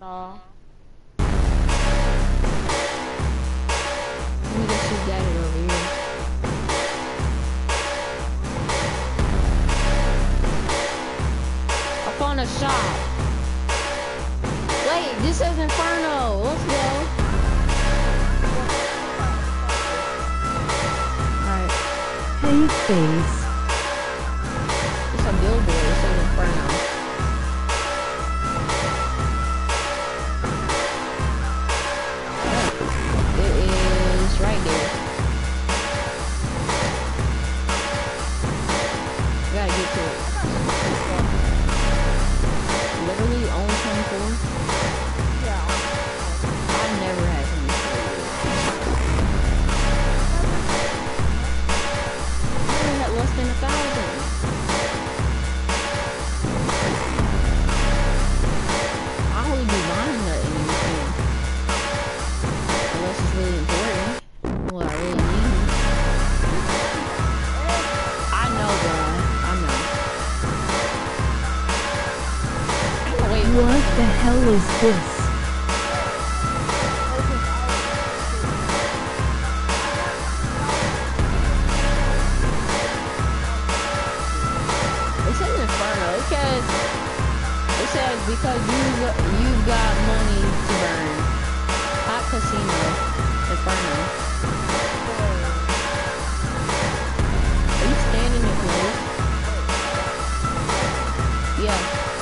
No. Let me get you got it over here. I found a shop. Wait, this is Inferno. Let's go. Alright. Hey, face. It's a billboard. It says Inferno. It is right there. Gotta get to it. Literally only 24. Yeah. I never had 24. I never had less than 1,000. I only be buying that in this game. Unless it's really important. Well, I really need it. I know, bro. I know. Wait, What the hell is this? it says Inferno. It says because you've got money to burn. Hot Casino. Inferno. Are you standing in place? Yeah.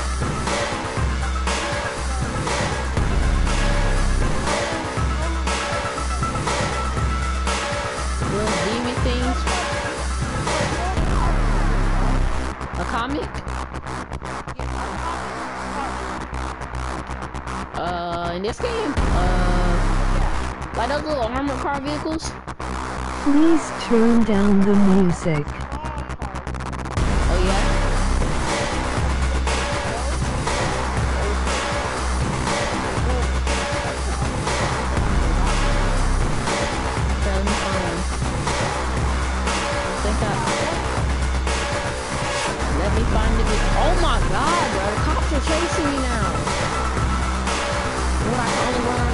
Those demon things. A comic? In this game? Like those little armored car vehicles? Please turn down the music. Oh yeah? Okay, let me find one. Let me find the oh my god, bro, the cops are chasing me now. What, I can only run?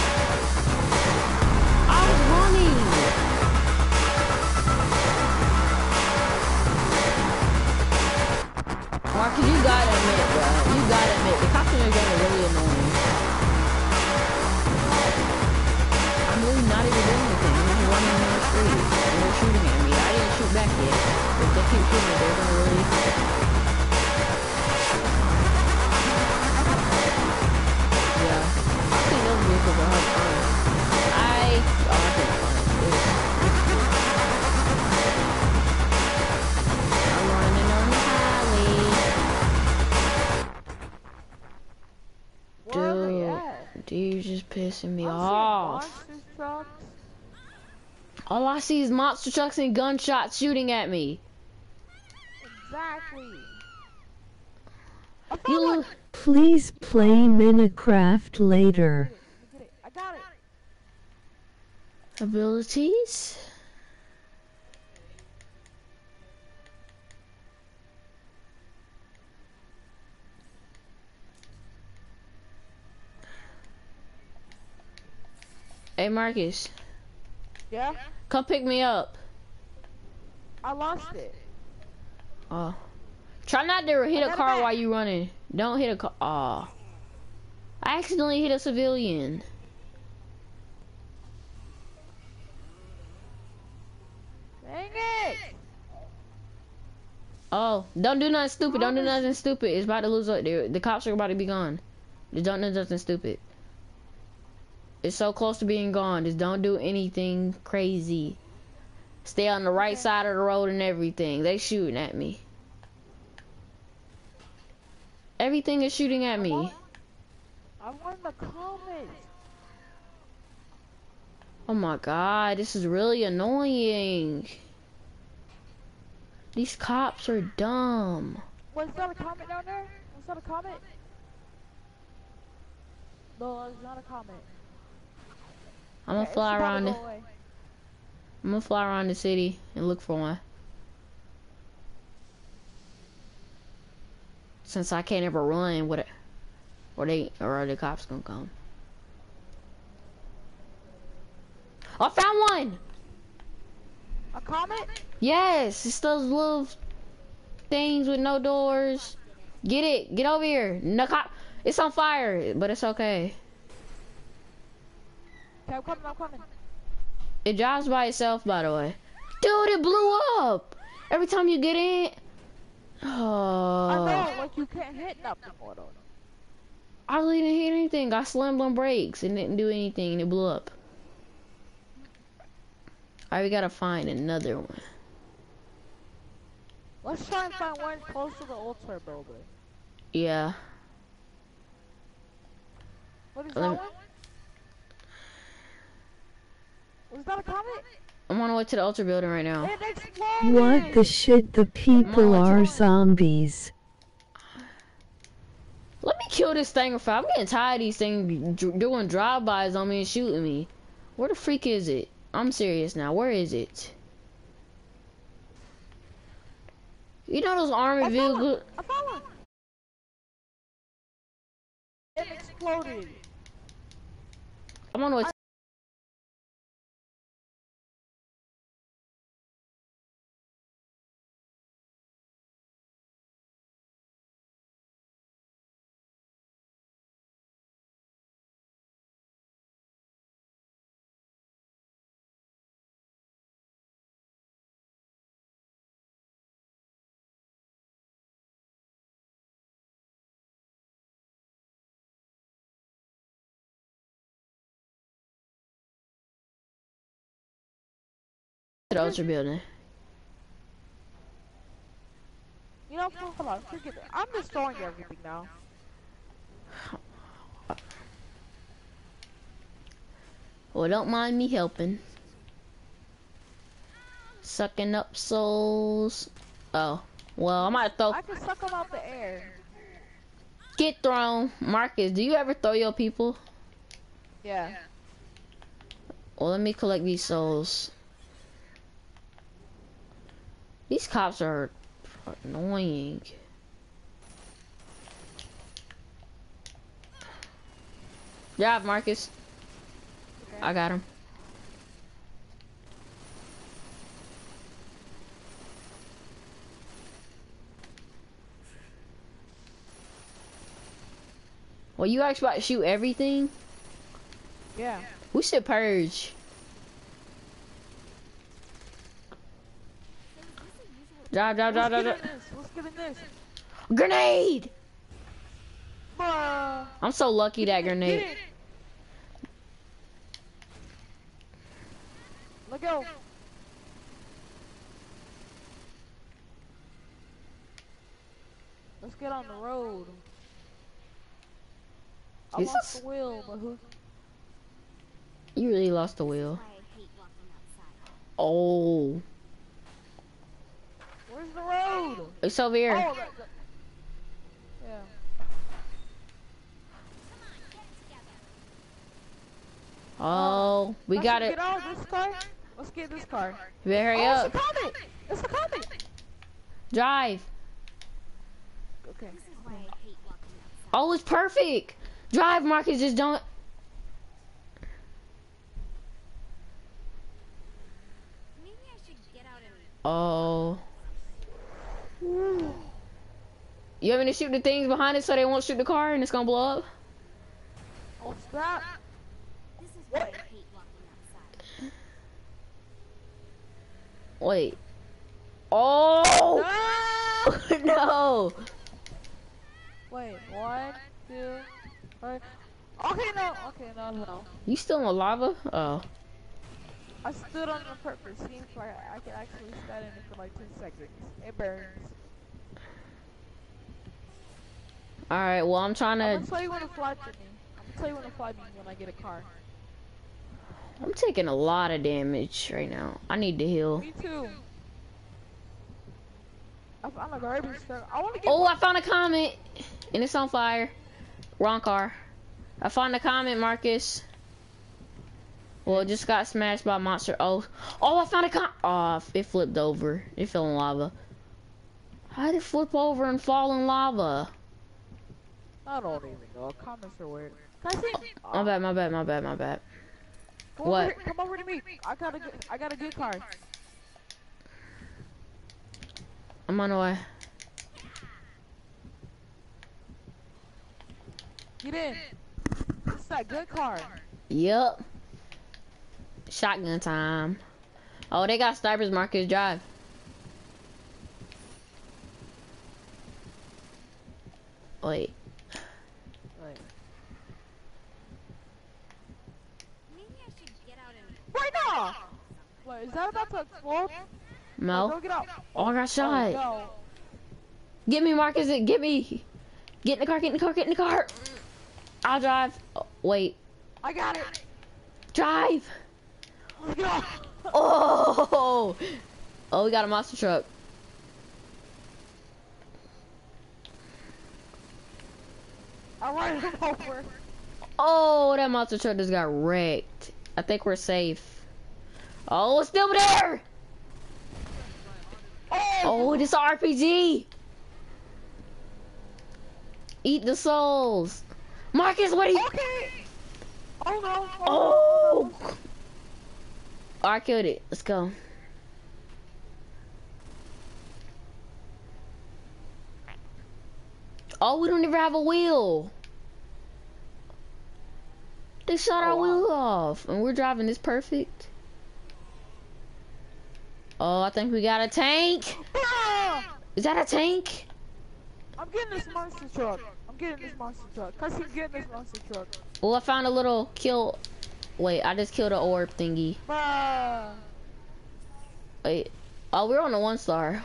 I was running. Marcus, you gotta admit, bro. You gotta admit, the cops are getting really annoying. I'm really not even doing anything. I'm just running in the street. And they're shooting at me. I didn't shoot back yet. But if they keep shooting, they're gonna really... Yeah. I think those vehicles are hard to find. I think I'm running on the highway. Where are they Dude, at? you're just pissing me I'm seeing off. monster trucks. All I see is monster trucks and gunshots shooting at me. Exactly. You Please play Minecraft later. Get it. I got it. abilities? Hey Marcus, Yeah? come pick me up. I lost it. Oh. Try not to hit I a got it car back. while you running. Don't hit a car. Oh. I accidentally hit a civilian. Dang it! Oh, don't do nothing stupid. Don't do nothing stupid. It's about to lose. The cops are about to be gone. Just don't do nothing stupid. It's so close to being gone. Just don't do anything crazy. Stay on the right side of the road and everything. They shooting at me. Everything is shooting at me. I want the comments. Oh my god, this is really annoying. These cops are dumb. Was that a comment down there? Was that a comment? No, it's not a comment. I'm gonna Okay, fly it's about to around. go away. I'm gonna fly around the city and look for one. Since I can't ever run with it. Or are the cops gonna come? I found one! A comet? Yes, it's those little things with no doors. Get it, get over here. No cop, it's on fire, but it's okay. Okay, I'm coming. It drives by itself, by the way. Dude, it blew up! Every time you get in. Oh. I know, like you can't hit nothing more though. I really didn't hit anything. I slammed on brakes and didn't do anything and it blew up. Alright, we gotta find another one. Let's try and find one close to the Ultra building. Yeah. What is that one? Was that a comet? I'm on the way to the Ultra building right now. It exploded! What the shit? The people are zombies. Let me kill this thing. I'm getting tired of these things doing drive-bys on me and shooting me. Where the freak is it? I'm serious now. Where is it? You know those army vehicles? I found one! It exploded. I'm on the way to the Ultra building. You know, hold on, forget it. I'm destroying everything now. Well, don't mind me helping. Sucking up souls. Oh, well, I'm about to throw. I can suck them out the air. Get thrown. Marcus, do you ever throw your people? Yeah. Well, let me collect these souls. These cops are annoying. Drive, Marcus. Okay. I got him. Well, you actually about to shoot everything? Yeah. We should purge. Drive. Let's get in this. Grenade! Bruh. I'm so lucky that grenade. Get it. Let go. Let's get on the road. I Is lost this- the wheel, but who? You really lost the wheel. Oh. Where's the road? It's over here. Oh, yeah. Oh, we Let's got get it. out of this car. Let's get this car. You better hurry Oh, up. it's a comet. It's a comet. Drive. Okay. Oh, it's perfect. Drive, Marcus. Just don't. Maybe I should get out and Oh. You want me to shoot the things behind it so they won't shoot the car and it's gonna blow up? Oh, stop. this is why I hate walking outside. Wait. Oh Ah! no! Wait, 1, 2, 3. Okay, no. You still in lava? Oh. I stood on the purpose. Seems like I can actually stand in it for like 10 seconds. It burns. All right. Well, I'm trying I'm to. gonna tell you when to fly to me. I'm gonna tell you when to fly me when I get a car. I'm taking a lot of damage right now. I need to heal. Me too. I found a garbage truck. I wanna get. Oh, I found a comet, and it's on fire. Wrong car. I found a comet, Marcus. Well, it just got smashed by a monster. Oh, I found a comet. Oh, it flipped over. It fell in lava. How did it flip over and fall in lava? I don't even know. Comments are weird. Can I see? My bad, my bad, my bad, my bad. Come What? Over here, come over to me. I got a good car. I'm on the way. Get in. It's that good car. Yup. Shotgun time. Oh, they got snipers, Marcus. Drive. Wait. Wait. Maybe I should get out and Right now! Wait, is that about to explode? No. Don't get out. Oh, I got shot. Oh, no. Get me, Marcus. Get me. Get in the car. Get in the car. Get in the car. I'll drive. Oh, wait. I got it. Drive. Let's go. Oh. Oh, we got a monster truck. I'll ride him over. Oh, that monster truck just got wrecked. I think we're safe. Oh, it's still there. Oh, this RPG. Eat the souls. Marcus, what are you? Okay. Oh no. Oh. I killed it. Let's go. Oh, we don't even have a wheel. They shot our wheel off, and we're driving this perfect. Oh, I think we got a tank. Ah! Is that a tank? I'm getting this monster truck. I'm getting this monster truck. Cause he's getting this monster truck. Oh, I found a little kill. Wait, I just killed an orb thingy. Ah. Wait. Oh, we're on a 1-star.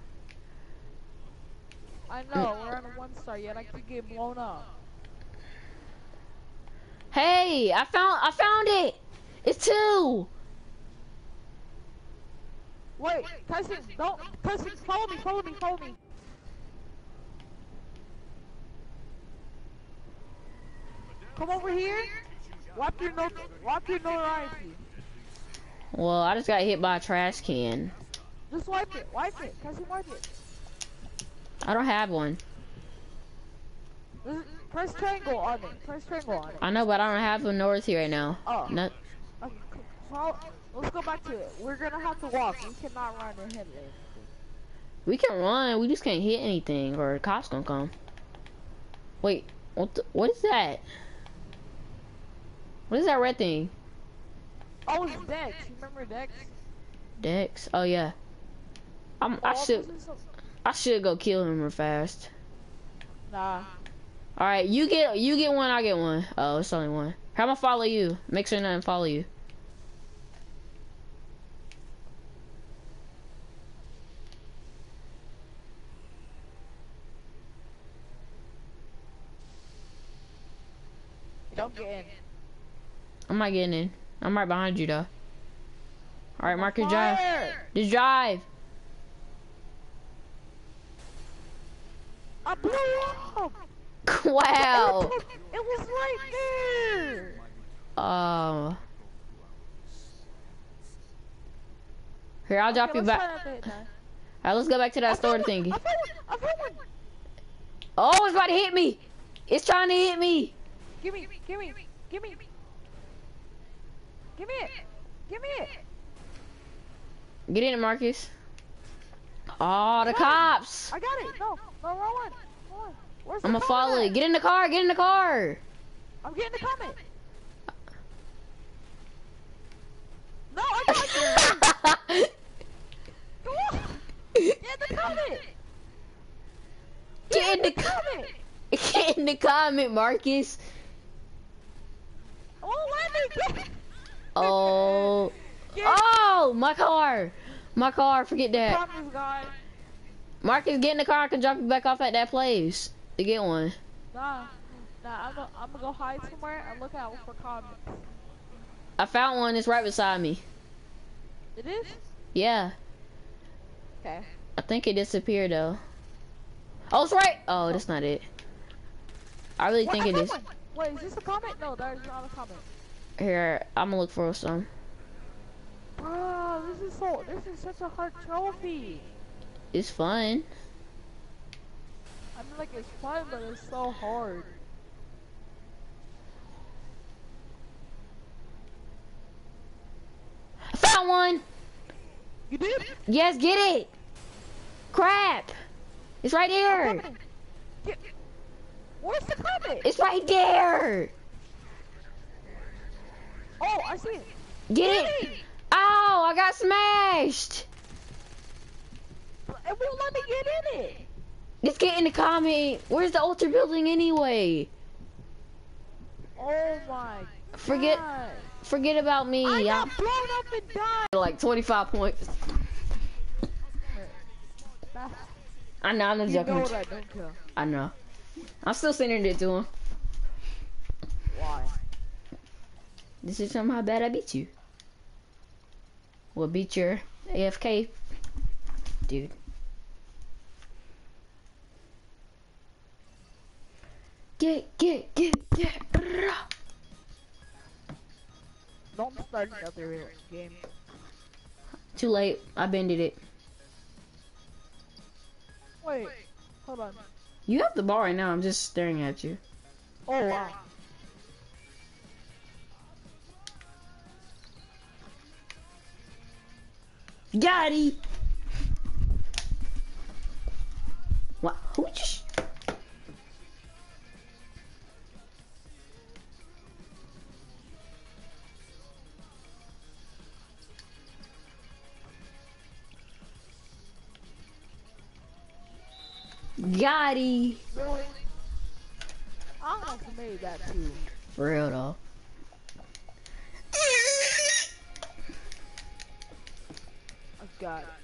I know, we're on a 1-star yet. I could get blown up. Hey, I found it. It's 2. Wait, Tyson, don't, Tyson, follow me, follow me, follow me. Come over here. Wipe your notoriety. Well, I just got hit by a trash can. Just wipe it, Tyson, wipe it. I don't have one. Press triangle on it. Press triangle on it. I know, but I don't have a Northy right now. Oh. No. Okay, so let's go back to it. We're gonna have to walk. We cannot run or hit it. We can run. We just can't hit anything, or the cops gonna come. Wait, what is that? What is that red thing? Oh, it's Dex. You remember Dex? Dex. Oh yeah. I should go kill him real fast. Nah. All right, you get one. I get one. Oh, it's only one. How am I follow you? Make sure nothing follow you. Don't get in. I'm not getting in. I'm right behind you though. All right, Marcus, drive. Fire! Just drive. I blew up. Wow. It was right there. Here, I'll drop Okay, you let's back. try that now. All right, let's go back to that store thingy. I found one. Oh, it's about to hit me. It's trying to hit me. Give me it. Give me it. Get in it, Marcus. Oh, the cops. I got it. No, wrong one. Where's the I'm gonna follow comment it. Get in the car. Get in the car. I'm getting the comment. No, I got you. Come on. Get the comment. Get in the comment. Get in the comment, Marcus. Oh, let me get. Oh. Get Oh, my car. My car. Forget that. comments, guys. Marcus, get in the car. I can drop you back off at that place to get one. Nah, I'm gonna go hide somewhere and look out for comments. I found one. It's right beside me. It is? Yeah. Okay. I think it disappeared though. Oh, it's right. Oh, that's not it. I really think it is. Wait, is this a comment? No, that is not a comment. Here, I'm gonna look for some. Bro, this is such a hard trophy. It's fun. I mean, like, it's fun, but it's so hard. I found one. You did? Yes, get it. Crap. It's right there. Coming. Get. Where's the coming? It's right there. Oh, I see it. Get it. Oh, I got smashed. It won't let me get in it. Just get in the comment. Where's the altar building anyway? Oh my Forget God. forget about me. I I'm got blown up and died. like 25 points. I know, I'm not You know joking. what I don't kill. I know. I'm still sending it to him. Why? This is somehow how bad I beat you. Well, beat your AFK dude. Get. Don't start another game. Too late. I bended it. Wait, hold on. You have the ball right now. I'm just staring at you. Oh wow. Got it. What? Who just? Gotti. Really? I almost made that too. For real though. I got it.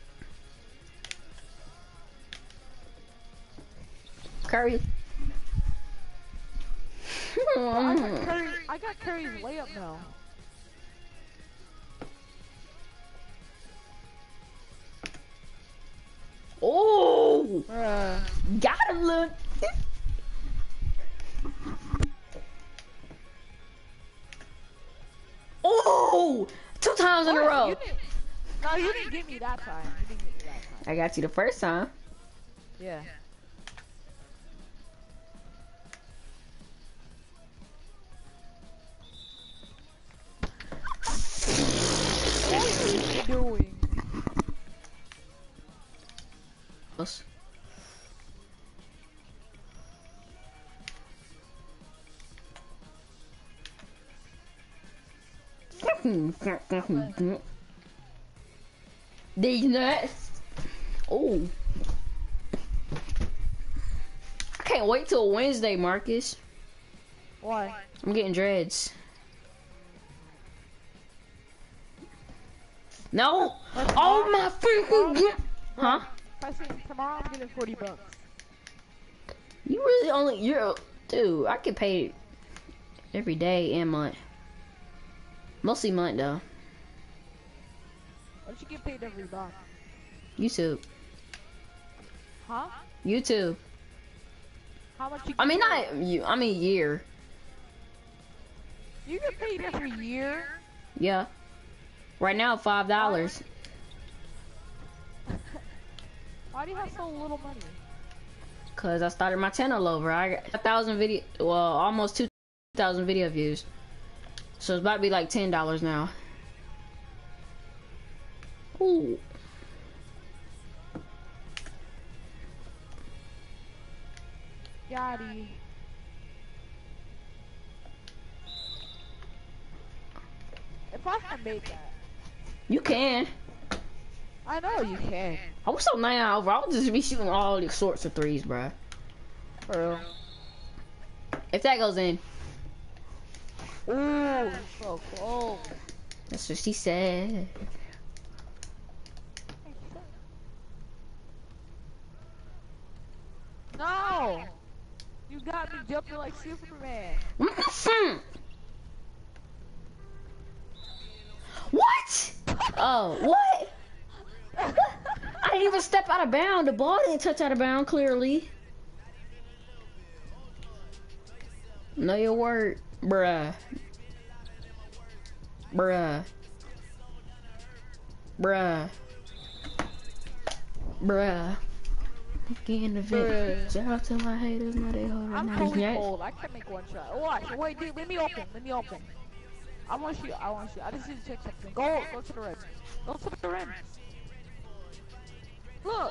Curry. I got Curry's layup now. Oh, got him, look. Oh, 2 times in a row. No, you didn't get me that time. You didn't get me that time. I got you the first time. Yeah. What are you doing? Us. These nuts. Oh. I can't wait till Wednesday, Marcus. Why? I'm getting dreads. No! Oh my freaking Huh? If I say tomorrow, I'm getting $40. You really only dude, I get paid every day and month. Mostly month though. Why don't you get paid every month? YouTube. Huh? YouTube. How much you get I mean paid? not you I mean year. You get paid every year? Yeah. Right now $5. Why do you have so little money? Cause I started my channel over. I got 1,000 video, well, almost 2,000 video views. So it's about to be like $10 now. Ooh. Yachty. If I had made that. You can. I know you can. I was so 9 over. I would just be shooting all these sorts of threes, bruh. For real. If that goes in. Ooh, so close. That's what she said. No! You got me jumping like Superman. What? Oh, what? I didn't even step out of bounds. The ball didn't touch out of bounds, clearly. Know your word, bruh. Bruh. Bruh. Bruh. Getting the vent. Shout out to my haters, now they holding I'm out. fully Yeah. cold. I can make one shot. Watch. Wait, dude. Let me open. Let me open. I want to shoot. I want to shoot. I just need to check something. Go to the rim. Go to the rim. Look.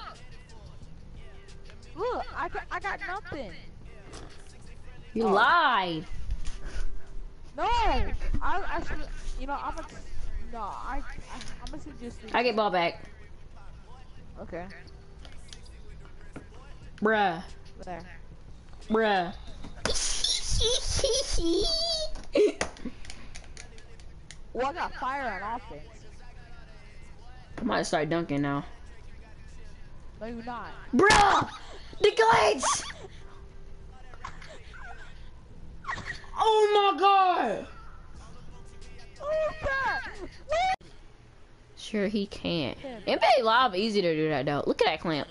Look. I got nothing. You Oh. lied. No. I should. You know, I'm gonna. No. I'm gonna suggest. I get ball back. Okay. Bruh. There. Bruh. Well, I got fire on offense. I might start dunking now. No, you're not. Bruh! The glitch! Oh my god! Oh God! Sure he can't. NBA Live easy to do that though. Look at that clamp.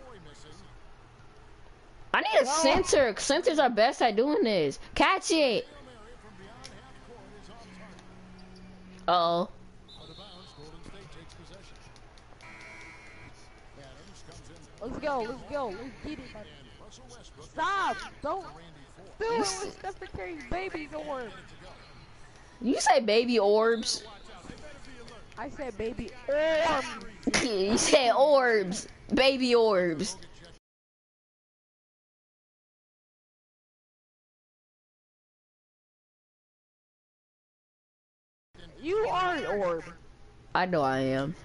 I need a center. Centers are best at doing this. Catch it. Uh oh. Let's go. Let's go. Let's get it. Stop! Don't do it with Stephen Curry's baby or. You say baby orbs. I said baby orb. You said orbs. Baby orbs. You are an orb. I know I am.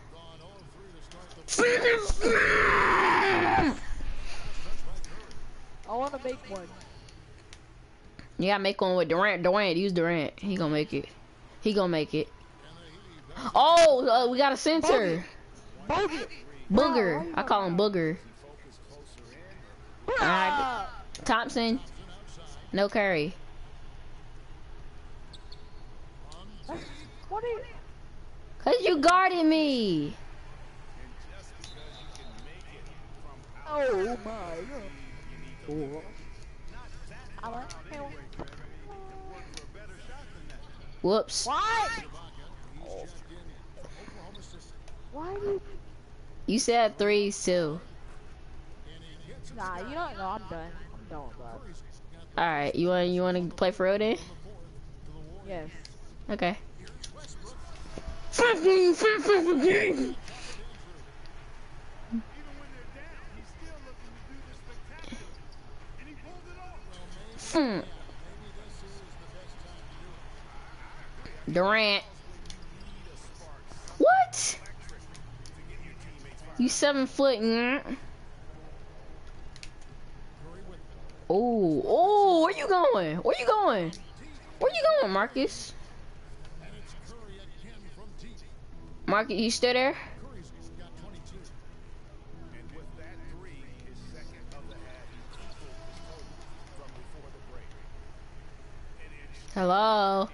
I want to make one. You gotta make one with Durant. Use Durant. He gonna make it. He gonna make it. Oh, we got a center. Bogey. Booger. I call him Booger. Alright. Thompson. No Curry. What are you? Cause you guarded me. Oh my God. Oh. I want him. Whoops. What? Why do you? You said threes too. Nah, you don't know. I'm done. I'm done with that. Alright, you wanna play for real then? Yes. Okay. Durant. What? You 7 foot. Oh, where you going? Where you going? Where you going, Marcus? Marcus, you still there? Hello?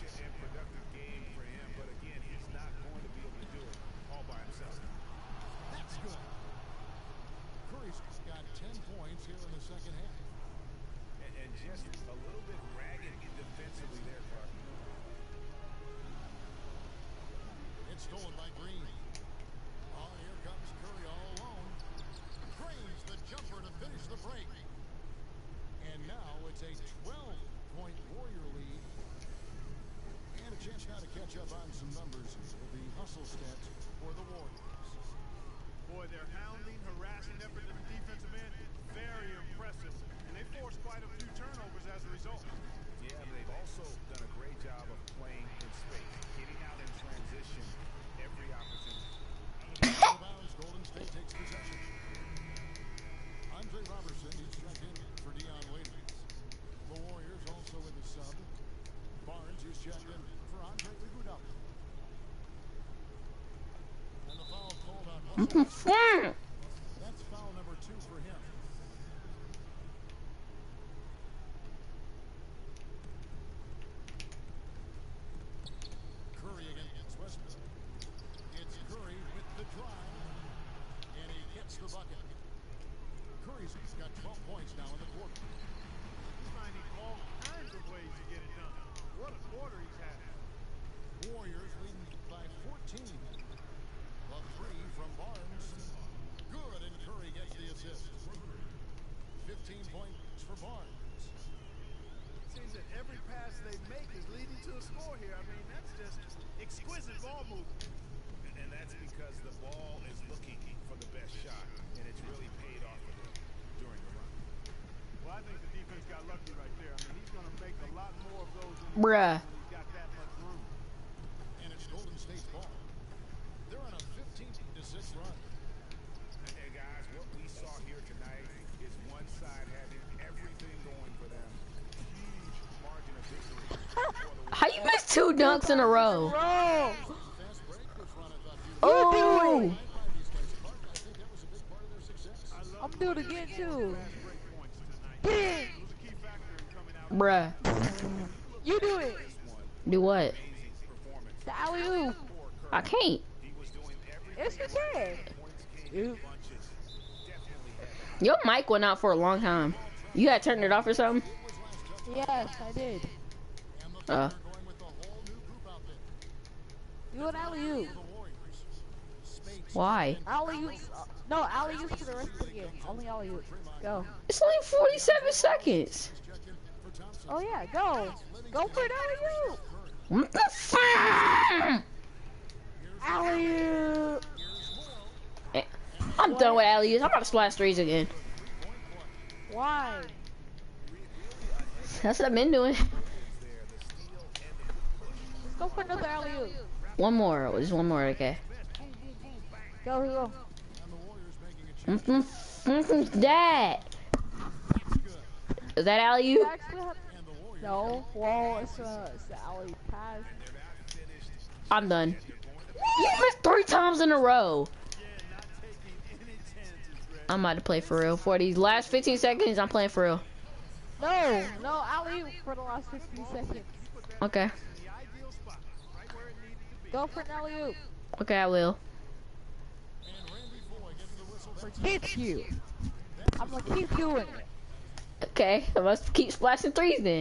Stolen by Green. Oh, here comes Curry all alone. Cranes the jumper to finish the break. And now it's a 12-point Warrior lead. And a chance now to catch up on some numbers with the hustle stats for the Warriors. Boy, their hounding, harassing effort at the defensive end, very impressive. And they forced quite a few turnovers as a result. Yeah, but they've also done a great job of playing in space, getting out in transition every opportunity. Out of bounds, Golden State takes possession. Andre Robertson is checked in for Dion Waiters. The Warriors also with the sub. Barnes is checked in for Andre Iguodala. And the foul called on Russell. That's foul number 2 for him. Curry against Westbrook. It's Curry with the drive, and he gets the bucket. Curry's got 12 points now in the quarter. He's finding all kinds of ways to get it done. What a quarter he's had. Warriors leading by 14. The 3 from Barnes. they make is leading to a score here. I mean, that's just exquisite ball movement. And that's because the ball is looking for the best shot, and it's really paid off for them during the run. Well, I think the defense got lucky right there. I mean, he's going to make a lot more of those Bruh. when he's got that much room. And it's Golden State's ball. They're on a 15-6 run. And guys, what we saw here tonight is one side having everything going for them. Huge margin of victory. How you missed 2 dunks in a row? Bro! Fast break this run, I thought you Oh! these guys apart. I think that was a big part of their success. I'm gonna do it again too. Break points tonight. Get It was a key factor in coming out. Bruh. You do it. Do what? The alley-oop. I can't. Yes, you can. You. Your mic went out for a long time. You had turned it off or something? Yes, I did. Uh. Going with the whole new group outfit. Do an alley-oop. The Warriors. Spades Why? Alley-oops. No, alley-oops for the rest of the game. Only alley-oops. Go. It's only 47 seconds. check in for Thompson. Oh yeah, go. Go for an alley-oop. What the fuck? Alley-oop. I'm done with alley-oops. I'm about to splash threes again. Why? That's what I've been doing. Let's go for another alley-oop. One more. Just one more, okay. Go, go. And the Warriors making a change. That. Is that alley-oop? Actually, no. Well, it's the alley pass. I'm done. You missed 3 times in a row. I'm about to play for real. For these last 15 seconds, I'm playing for real. No, alley-oop for the last 15 seconds. Okay. Go for an alley-oop. Okay, I will. Forget you. I'm gonna keep doing it. Okay, I must keep splashing threes then.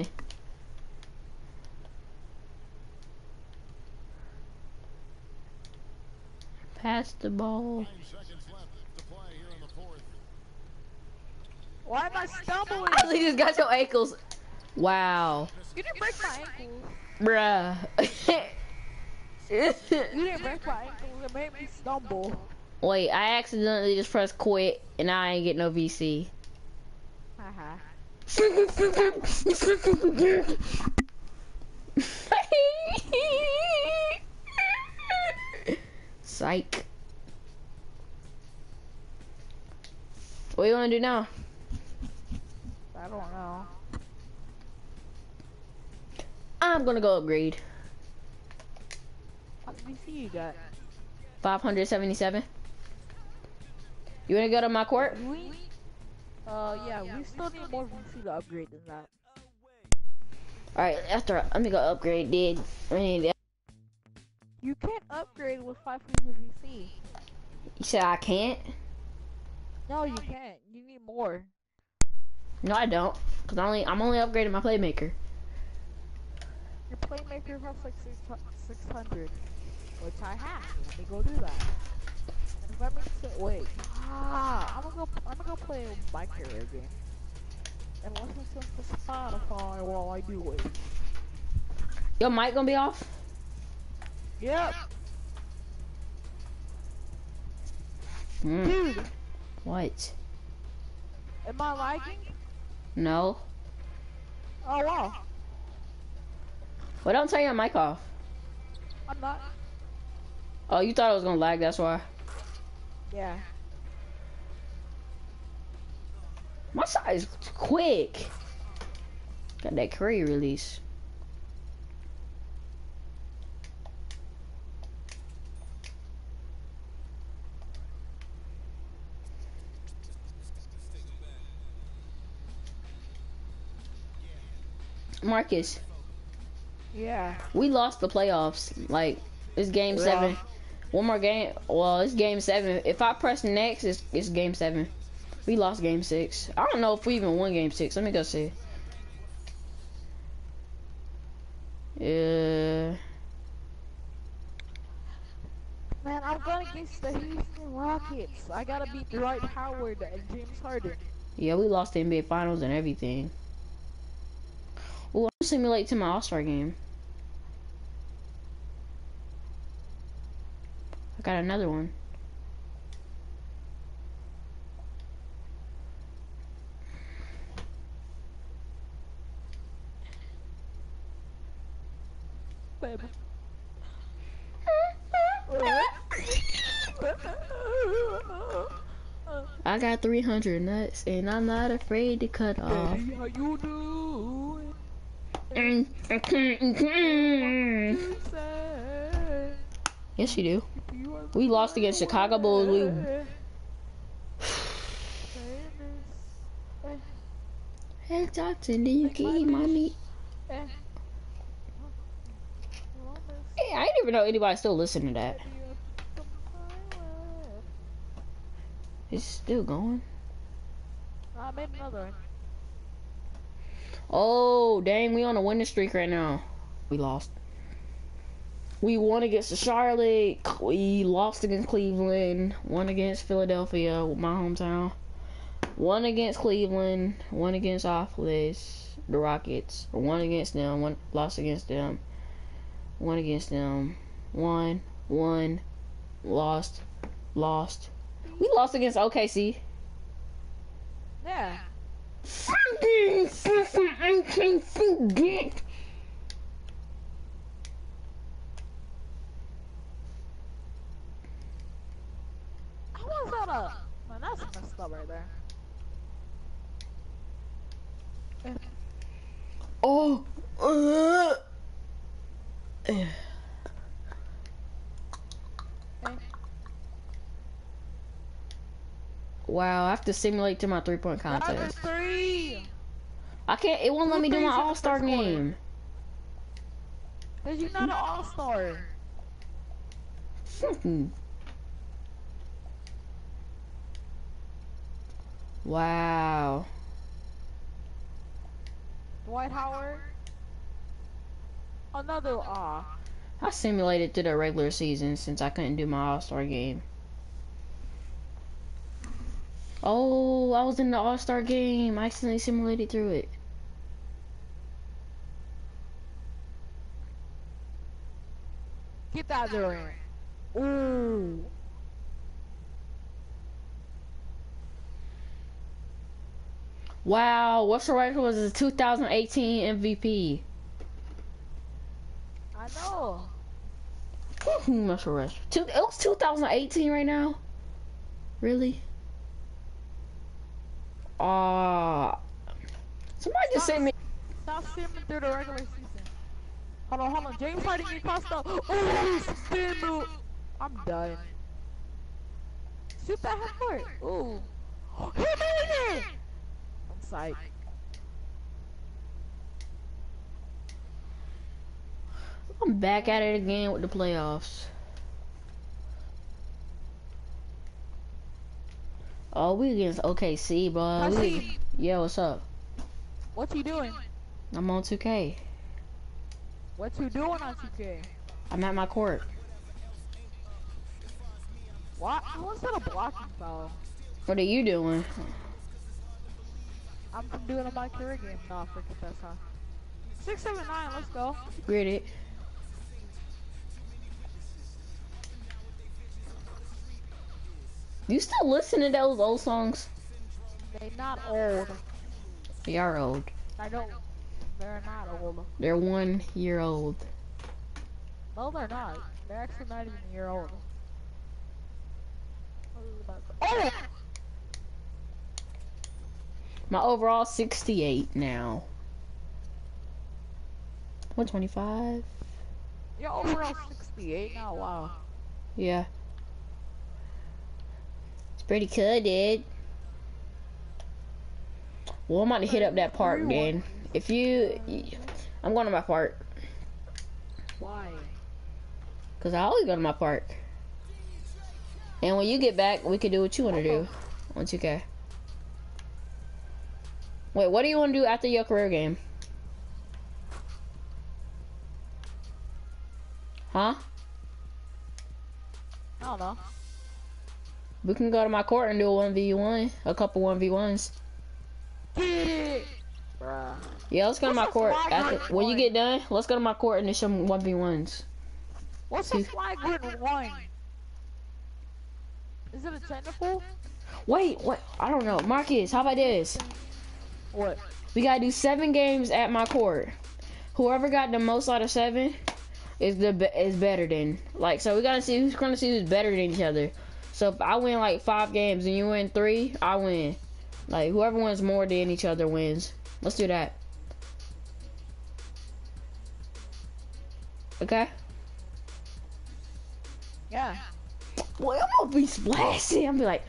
Pass the ball. 9 seconds left to play here in the fourth. Why am I stumbling? You just got your ankles. Wow. You didn't break my ankles. Bruh. You didn't break my ankles. It made me stumble. Wait, I accidentally just pressed quit and I ain't get no VC. Haha. Psych. What do you want to do now? I don't know. I'm gonna go upgrade. What VC you got? 577. You wanna go to my court? Yeah, we still need more VC to upgrade than that. Alright, let me go upgrade, dude. I mean, You can't upgrade with 500 VC. you said I can't? No, you can't. You need more. No, I don't. Cause I'm only upgrading my playmaker. Your playmaker has like 600, which I have. Let me go do that. And let me sit. Wait. I'm gonna go play my career game. And listen to Spotify while I do it. Your mic gonna be off? Yep. Mm. Dude, What? am I lagging? No. Oh wow. Well, don't turn your mic off. I'm not. Oh, you thought it was gonna lag, that's why. Yeah. My shot is quick. Got that Curry release. Marcus, Yeah. we lost the playoffs. Like, it's game 7. One more game. Well, it's game 7. If I press next, it's game 7. We lost game 6. I don't know if we even won game 6. Let me go see. Yeah. Man, I'm going against the Houston Rockets. I gotta beat Dwight Howard and James Harden. Yeah, we lost the NBA Finals and everything. Oh, I'm simulate to my All-Star game. I got another one. Baby. I got 300 nuts, and I'm not afraid to cut off. Baby, how you doing? You say Yes, you do. you are We lost against Chicago Bulls. We Hey, Johnson, do you get mommy? Hey, I didn't even know anybody still listening to that. It's still going. I made another one. Oh, dang, we on a winning streak right now. We lost. We won against the Charlotte. We lost against Cleveland. Won against Philadelphia, my hometown. Won against Cleveland. Won against Office, the Rockets. Won against them. Lost against them. Won against them. Won. Lost. We lost against OKC. Yeah. I can't forget. How was that up? Man, that's messed up right there. Oh. Wow, I have to simulate to my 3-point Another contest. 3! I can't, it won't let me do my Who All-Star thinks it's the game. Cause you're not an all-star. Wow. Dwight Howard. Another I simulated through the regular season since I couldn't do my All-Star game. Oh, I was in the All-Star game. I accidentally simulated through it. Get that Durant. Ooh. Wow, Russell Westbrook was a 2018 MVP. I know. Russell Westbrook. It was 2018 right now? Really? Somebody just sent me. Stop skimming through the regular season. Hold on. James Harden get crossed up. Oh, spin move. I'm done. Shoot that half court. Ooh. He made it! I'm psyched. I'm back at it again with the playoffs. Oh, we against OKC, bro. Yeah, what's up? What you doing? I'm on 2K. What you doing on 2K? I'm at my court. What? How is that a blocking foul? What are you doing? I'm doing a my career game. No, forget that song. 679, let's go. Read it. You still listen to those old songs? They not old. They are old. I don't. They're not old. They're 1 year old. No, they're not. They're actually not even a year old. Oh! My overall 68 now. 125. Your overall 68 now. Wow. Yeah. It's pretty good, dude. Well, I'm about to hit up that park, then. If you... I'm going to my park. Why? Because I always go to my park. And when you get back, we can do what you want to do. On 2K. Wait, what do you want to do after your career game? Huh? I don't know. We can go to my court and do a 1v1. A couple 1v1s. Get it! Bruh. Yeah, let's go to my What's a court. flag After, grid when you one? get done, let's go to my court and do some 1v1s. What's a flag grid 1? Is it a technical? Wait, what? I don't know. Marcus, how about this? What? We gotta do 7 games at my court. Whoever got the most out of 7 is better than. Like, so we gotta see who's gonna see who's better than each other. So if I win like 5 games and you win 3, I win. Like whoever wins more than each other wins. Let's do that. Okay. Yeah. Boy, I'm gonna be splashing. I'm gonna be like.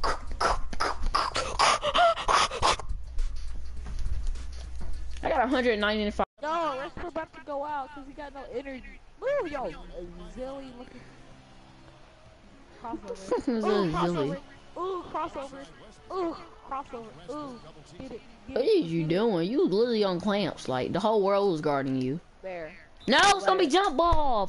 I got 195. No, we're about to go out because we got no energy. Ooh, yo, a Zilly looking. Crossover. Ooh, crossover. Ooh, crossover. Ooh, crossover. Ooh, get it. Get What it. is you doing? You literally on clamps. Like the whole world is guarding you. There. No, it's gonna be jump ball.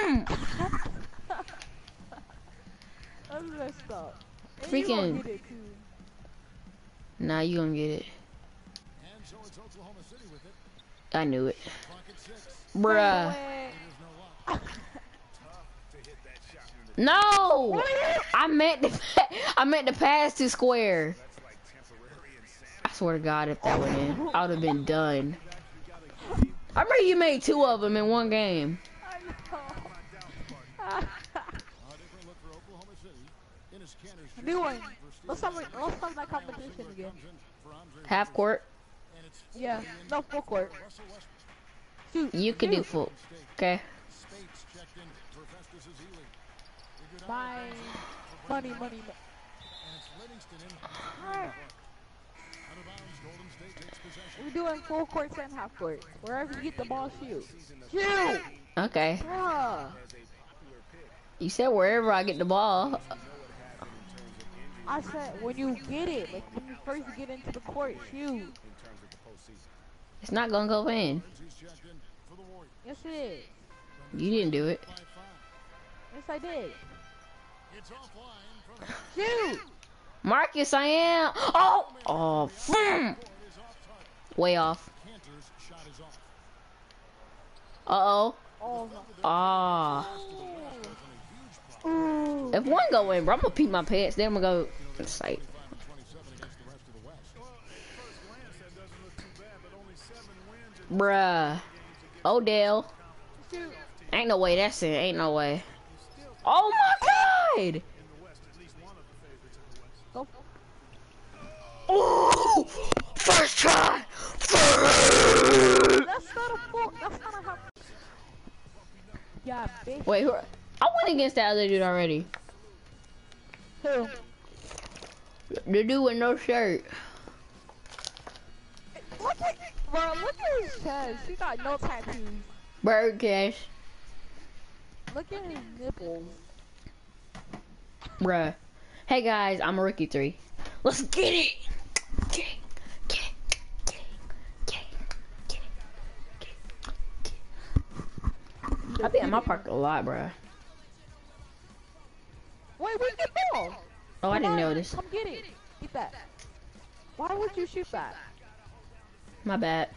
That's messed up. And Freaking- You gonna get it too. Nah, you gonna get it. And so it's Oklahoma City with it. I knew it. Clock at 6. Bruh. Way. There's no luck. To hit that shot from the No! I meant to pass to square. that's like temporary insanity. I swear to God, if that went in, I would have been done. I remember you made 2 of them in 1 game. I know. A different look for Oklahoma City. Enes Kanter's New one. first Let's have that competition again. comes in for Andre Half court. and it's Yeah. No, full court. Russell Westbrook. Shoot. You can do shoot. full. Okay. Spates checked in for Festus Ezeli. Figured out Bye. for Money, Brandon money. Knight. And it's Livingston in. Alright. Out of bounds, Golden State takes possession. We're doing full court and half court. Wherever you get the ball, shoot. Shoot! Okay. Bruh. You said wherever I get the ball. I said when you get it, like when you first get into the court, shoot. It's not gonna go in. He's checked in for the Warriors. Yes, it is. You didn't do it. By 5. Yes, I did. It's offline from Shoot! Marcus, I am. Oh! Oh, court is off target. way off. Cantor's shot is off. Uh-oh. Oh, Ah. ooh. If one go in, bro, I'm gonna pee my pants. Then I'm gonna go. It's like, 5 and 27 against the rest of the West. First glance, that doesn't look too bad, but only 7 wins in bruh. Odell. Shoot. Ain't no way that's it. Ain't no way. Oh my God! the West, at least one of the favorites in the West. Go. Oh! First try! That's not a full. That's not a half. Yeah, bitch. Wait, who? I went against that other dude already. Who? The dude with no shirt. Look at, bro, look at his chest. He got no tattoos. Bird cash. Look at his nipples. Bruh. Hey guys, I'm a rookie 3. Let's get it! Get it! Get it! Get it! Get it! Get it! Get it! I be at my park a lot, bruh. Wait, where's the ball? Oh, I Come didn't on, notice. Come get it. Get that. Why would you shoot that? My bad.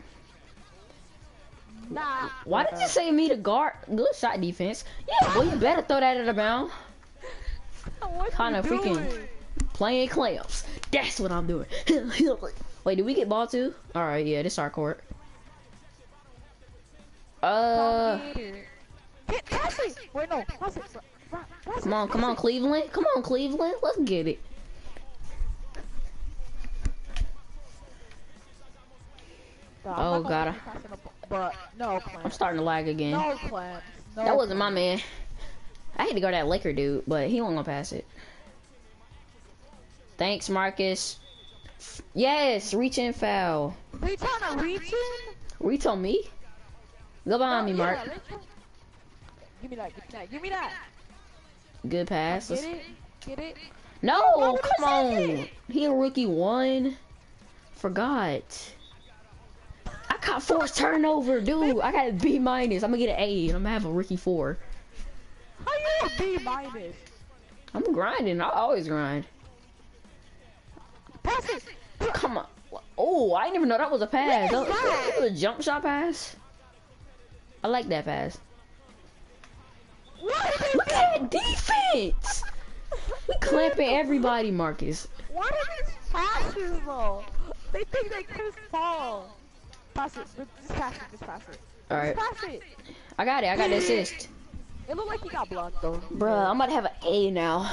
Nah. Why did you say me to guard? Good shot defense. Yeah, boy, you better throw that at the bound. What Kinda you freaking- doing? Playing clamps. That's what I'm doing. Wait, did we get ball too? Alright, yeah, this our court. Come get it. Get, pass it. Wait, no. Pass it. Pass Come on, come on, Cleveland. Come on, Cleveland. Let's get it. Oh, God. But no I'm clamps. starting to lag again. No clamps. No That wasn't my man. I had to go that Laker dude, but he wasn't gonna pass it. Thanks, Marcus. Yes, reach in foul. They trying to reach in? Reach on me. Go behind me, Yeah, Mark. they try- Give me that. Give me that. Give me that. Good pass. Get Let's- it. Get it. No, would come you say on. it? He a rookie 1. Forgot. I got forced turnover, dude. I got a B minus. I'm gonna get an A, and I'm gonna have a rookie 4. How you a B minus? I'm grinding. I always grind. Pass it. Come on. Oh, I didn't even know that was a pass. What is that? That was a jump shot pass. I like that pass. What? Look at that defense. We clamping everybody, Marcus. What are these passes though? They think they can fall. Pass it. Just pass it. Just pass it. All right, Just pass it. I got it. I got the assist. It looked like he got blocked though. Bruh, I'm about to have an A now.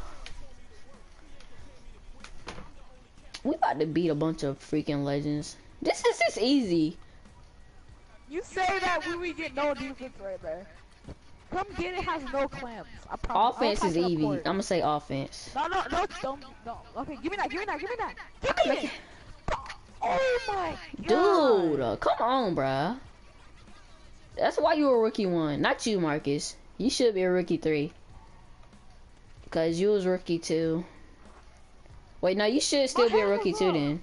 We about to beat a bunch of freaking legends. This is just easy. You say that when we get no defense right there. Come get it has no clamps. I promise. Offense I'll is pass it up easy. I'm court. gonna say offense. No, don't. Okay, give me that. Give me that. Give me that. Give me it. Oh my god. Dude, come on, bruh. That's why you a rookie 1, not you, Marcus. You should be a rookie 3. Cause you was rookie 2. Wait, no, you should still be a rookie 2 then.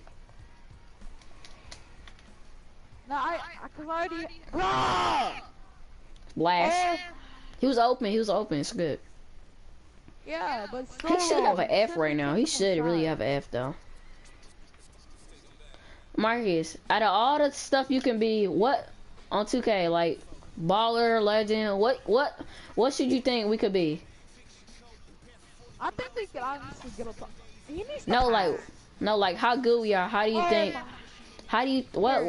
No, cause I already. Bruh! Blast. Eh, He was open. He was open. It's good. yeah, but still. He should have an F right now. He should really have an F though. Marcus, out of all the stuff you can be, what on 2K, like baller, legend, what should you think we could be? I think we could honestly get a top. He needs to No, pass. like how good we are. How do you think? my- How do you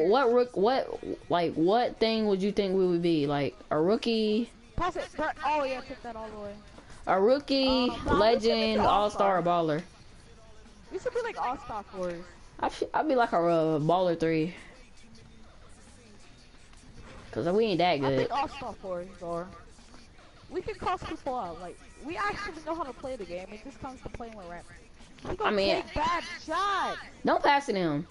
what thing would you think we would be? Like a rookie, Pass it. Oh yeah, took that all the way. a rookie, No, we should be legend, the all-star, all-star. baller. We should be like all-star fours. I'd be like a baller 3. Cause we ain't that I good. think all-star fours, or we can cross people out. Like we actually know how to play the game. It just comes to playing with rap. He gonna I mean- take bad shots. Don't pass it to him.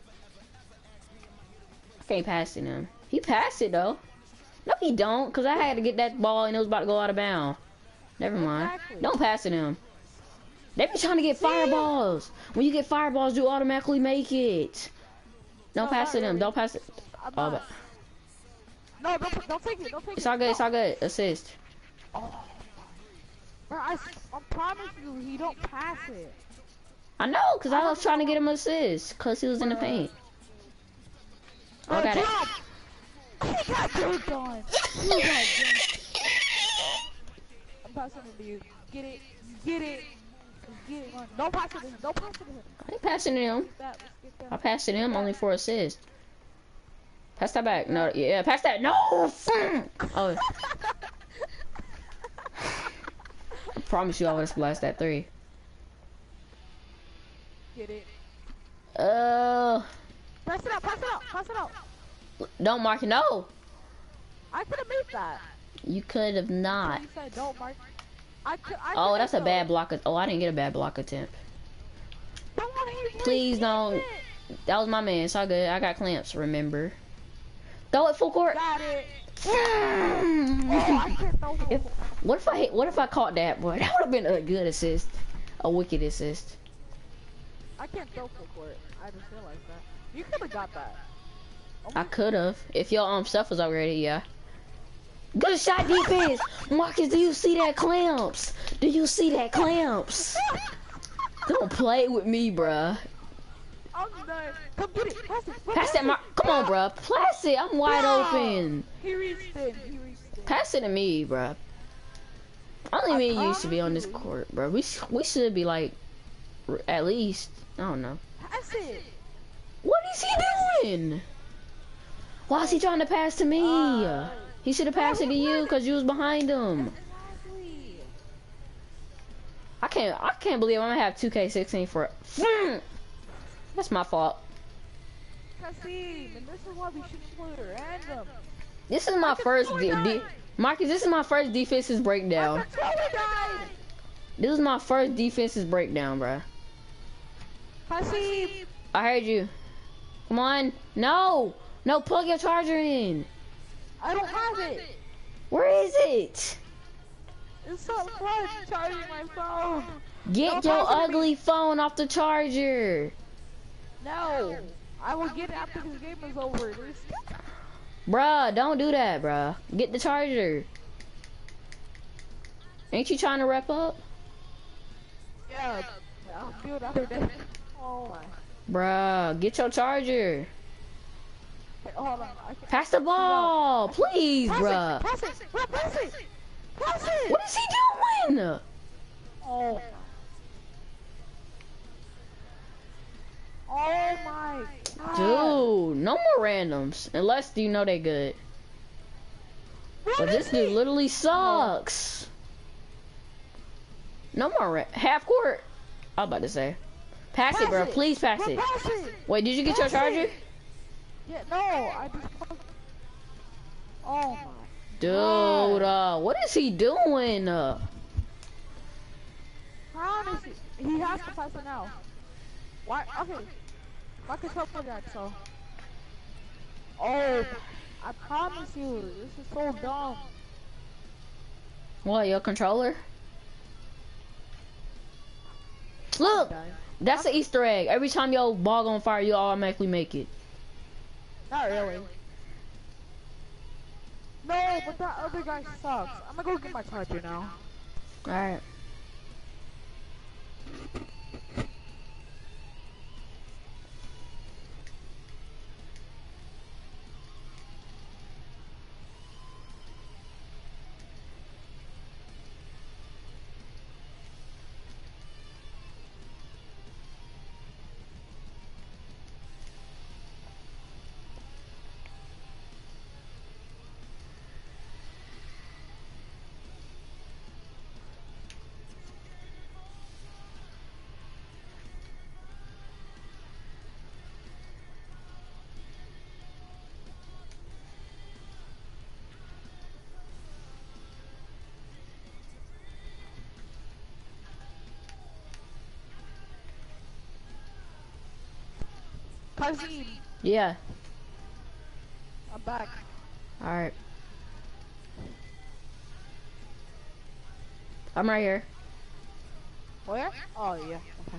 I can't pass it to him. He passed it though. No, he don't, cause I had to get that ball and it was about to go out of bounds. Never mind. Exactly. Don't pass it to him. They be trying to get fireballs. When you get fireballs, you automatically make it. Don't No, pass it to not him. really. Don't pass it. I'm Oh, not- No, don't take it. Don't take it's it. all good. No. It's all good. Assist. Bro, I promise you, he don't pass it. I know, cause I was trying to get him assist, cause he was in the paint. Oh, I got it. He got dunked on. He got dunked. I'm passing it to you. Get it. Get it. Get it. Don't pass it to him. Don't pass it to him. I ain't passing to him. Let's get that. I passed it to him only for assist. Pass that back. No, yeah, pass that. No. Oh. I promise you I would have splashed that 3. Get it. Uh, Pass it out. Pass it out. Pass it out. don't mark it. No. I could have made that. You could have not. You said don't mark. I Oh, could that's a have, bad though. block. Oh, I didn't get a bad block attempt. Don't hate me. Please don't. That was my man. It's all good. I got clamps, remember. Throw it full court. Got it. Oh, I can't throw it. If, what if I caught that, boy? That would have been a good assist. A wicked assist. I can't throw full court. I just realized that. You could have got that. I could have. If your stuff was already, yeah. Good shot defense. Marcus, do you see that clamps? Do you see that clamps? Don't play with me, bruh. I'm done. Come get it. Pass it. Pass that, come on, bruh. Pass it. I'm wide open. He reached in. He reached in. Pass it to me, bruh. Only me and you used to be on this court, bruh. We should be like, at least, I don't know. Pass it. What is he doing? Why is he trying to pass to me? He should have passed it to you because you was behind him. Exactly. I can't believe I'm gonna have 2K16 for. That's my fault. Kasim, and this is why we should play random. This is my first Marcus. This is my first defenses breakdown. Died. This is my first defenses breakdown, bruh. Kasim. I heard you. Come on. No, plug your charger in. I don't have it. Where is it? It's so fun charging my phone. Get Don't your pass it to me. ugly phone off the charger. No. I will get it after this game is over. Bruh, don't do that, bruh. Get the charger. Ain't you trying to wrap up? Yeah. I'll do it after that. Oh my. Bruh, get your charger. Wait, hold on. I can't. Pass the ball, please, Pass bruh. it! Pass it! Bro, pass it! Pass it! What is he doing? Oh. Oh my god. Dude, no more randoms. Unless you know they good. What But is this dude he? literally sucks. No more half court. I was about to say. Pass it, bro. Please pass Bro, it. pass it! Wait, did you get your Pass charger? it. Yeah, no, I just. Oh my. Dude, what is he doing? How is he? He has to pass it now. Why? Okay. I can help with that, so. Oh, I promise you, this is so dumb. What, your controller? Look, that's an Easter egg. Every time your ball on fire, you automatically make it. Not really. No, but that other guy sucks. I'm gonna go get my charger now. Alright. Kazim, Yeah. I'm back. Alright. I'm right here. Where? Oh yeah. Okay.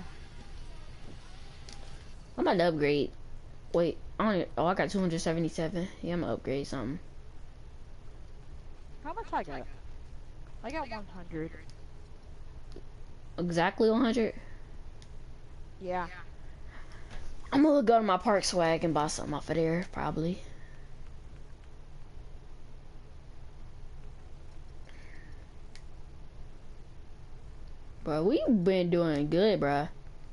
I'm about to upgrade. Wait, I got 277. Yeah, I'm gonna upgrade something. How much I got? I got 100. Exactly 100? Yeah. I'm gonna go to my park swag and buy something off of there, probably. Bro, we been doing good, bro.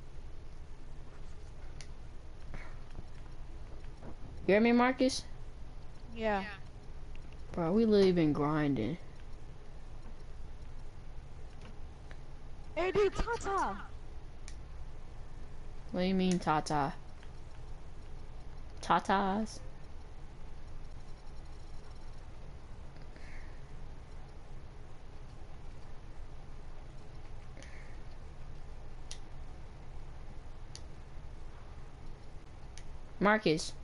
You hear me, Marcus? Yeah. Bro, we literally been grinding. Hey dude, Tata! What do you mean, Tata? Tatas? Marcus.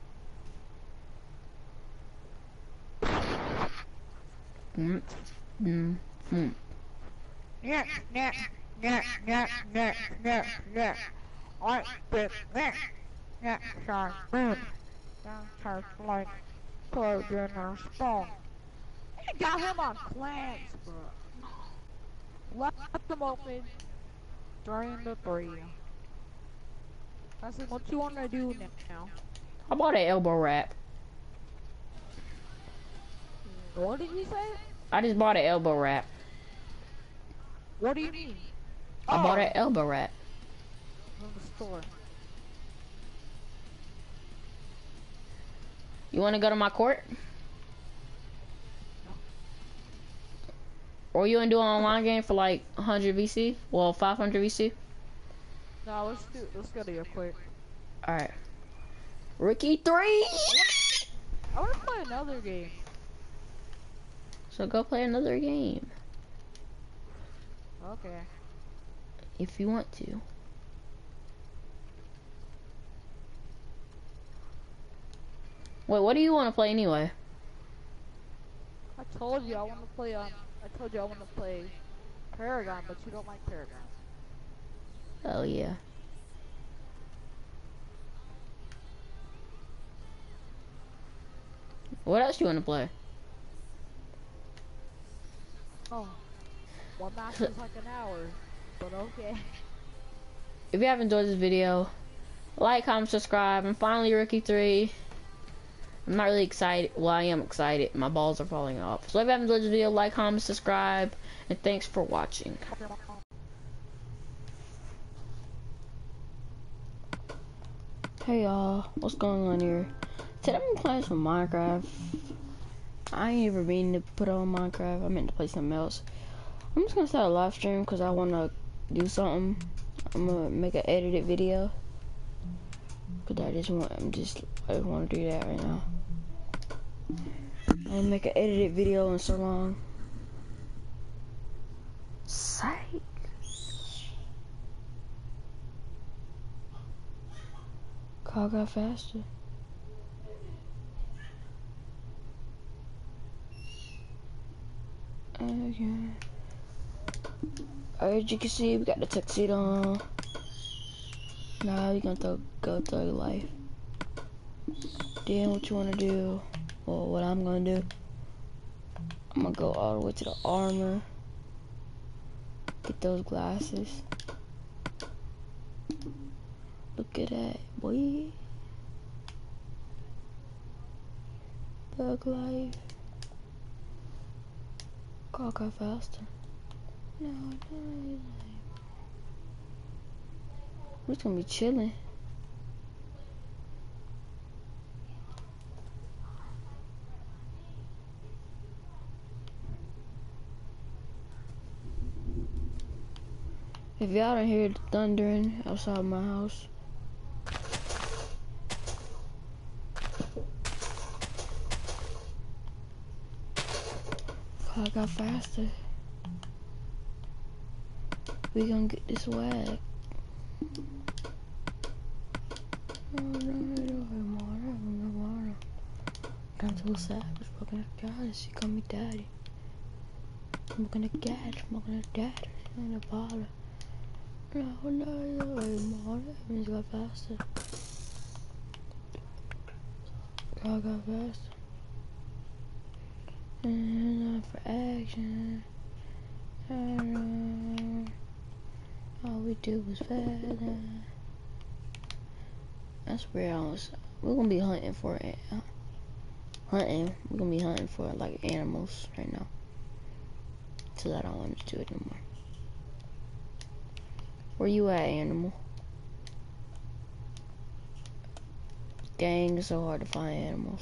Mm. Mm. Mm. Yeah, yeah, yeah, yeah, yeah, yeah, yeah. I bet that. Yeah, shark, boom. Down shark like pro dinner spawn. You got him on clans, bro. Left them open during the 3. That's what you want to do now. How about an elbow wrap? What did you say? I just bought an elbow wrap. What do you mean? I bought an elbow wrap. From the store. You want to go to my court? Or you want to do an online game for like 100 VC? Well, 500 VC? No, let's go to your court. Alright. Rookie 3! I want to play another game. So go play another game. Okay. If you want to. Wait, what do you want to play anyway? I told you I want to play Paragon, but you don't like Paragon. Oh yeah. What else you want to play? Oh. One match is like an hour, but okay. If you have enjoyed this video, Like, comment, subscribe, and finally Rookie 3. I'm not really excited. Well, I am excited. My balls are falling off. So if you haven't enjoyed this video, like, comment, subscribe, and thanks for watching. Hey y'all, what's going on here? Today I'm playing some Minecraft. I ain't ever been to put on Minecraft. I meant to play something else. I'm just gonna start a live stream because I want to do something. I'm gonna make an edited video. But I just want to do that right now. I didn't make an edited video in so long. Psych. Car got faster. Okay. As you can see, we got the tuxedo on. Now you're gonna go thug life. Then what you wanna do, or what I'm gonna do, I'm gonna go all the way to the armor. Get those glasses. Look at that, boy. Thug life. Car got faster. No. We're just gonna be chilling. If y'all don't hear the thundering outside my house, car got faster. We gonna get this wag. I'm so sad. Smoking a god, she call me daddy. Smoking a gat, smoking a dad, in a bottle. No, he's got faster. God got faster. And for action. All we do was fast. That's where we're gonna be hunting for it. We're gonna be hunting for like animals right now. Till I don't want to do it anymore. Where you at, animal? Dang, it's so hard to find animals.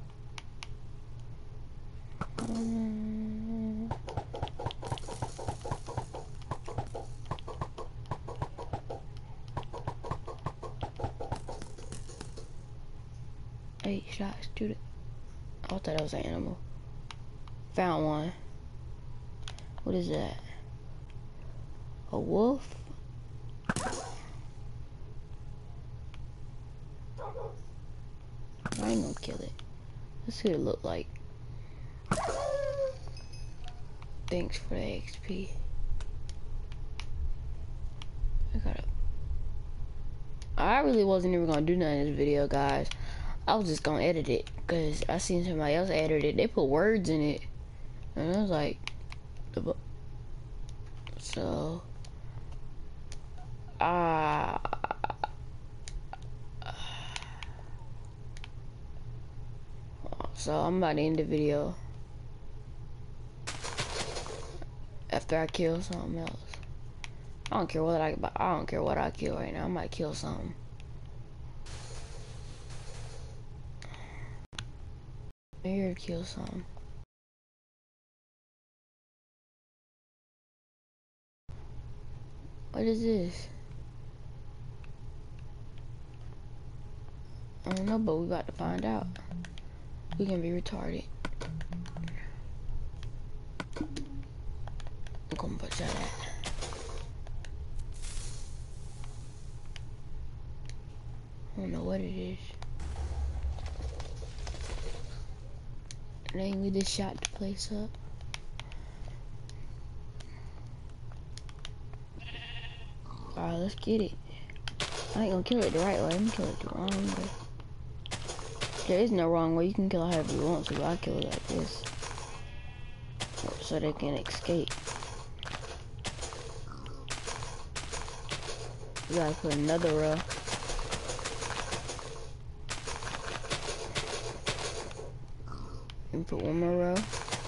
Hey, shots, shoot it. I thought that was an animal. Found one. What is that? A wolf? I ain't gonna kill it. Let's see what it look like. Thanks for the XP. I really wasn't even gonna do nothing in this video, guys. I was just gonna edit it because I seen somebody else edit it. They put words in it, and I was like, so so I'm about to end the video after I kill something else. I don't care what I kill right now. I might kill something. I'm here to kill something. What is this? I don't know, but we about to find out. We can be retarded. I'm gonna put that at. I don't know what it is. Dang, we just shot the place up. Alright, let's get it. I ain't gonna kill it the right way. I'm gonna kill it the wrong way. There is no wrong way. You can kill it however you want to. I kill it like this, so they can escape. We gotta put another row. And put one more row.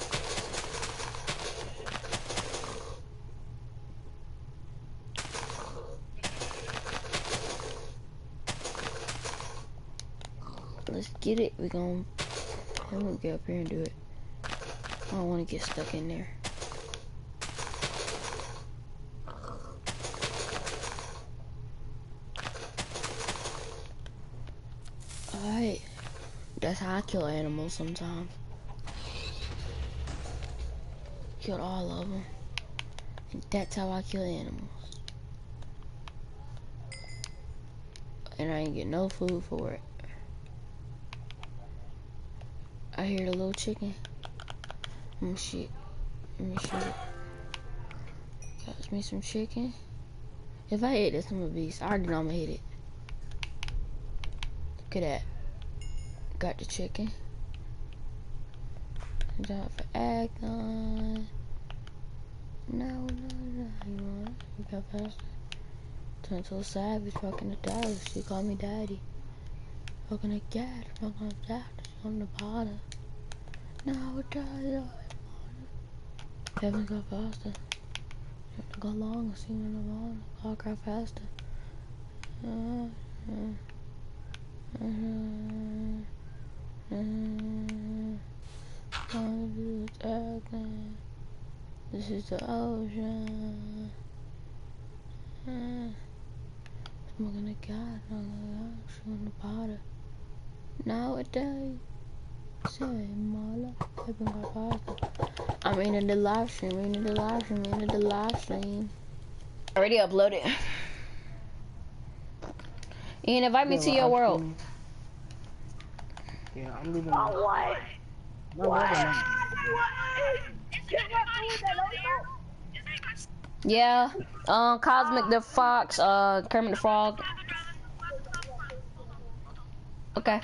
Let's get it. We're gonna get up here and do it. I don't want to get stuck in there. Alright. That's how I kill animals sometimes. Killed all of them. And that's how I kill animals. And I ain't get no food for it. I hear the little chicken. Let me shoot it. Got me some chicken. If I hit this, I'm a beast. I already know I'm gonna hit it. Look at that. Got the chicken. Time for Agon. No. You want it? You got faster. Turn to a savage, fucking a dog. She called me daddy. Fucking a cat, fucking a dad. She on the bottom. No, daddy. Heaven go faster. You have to go longer, see when I'm on. I'll cry faster. This is the ocean. Smoking a cat on the bottom. Nowadays, say Mala, heaven got faster. I'm in the live stream, Already uploaded. Ian, invite me to your world. Yeah, I'm leaving. Oh, what? Yeah, Cosmic the Fox, Kermit the Frog. Okay.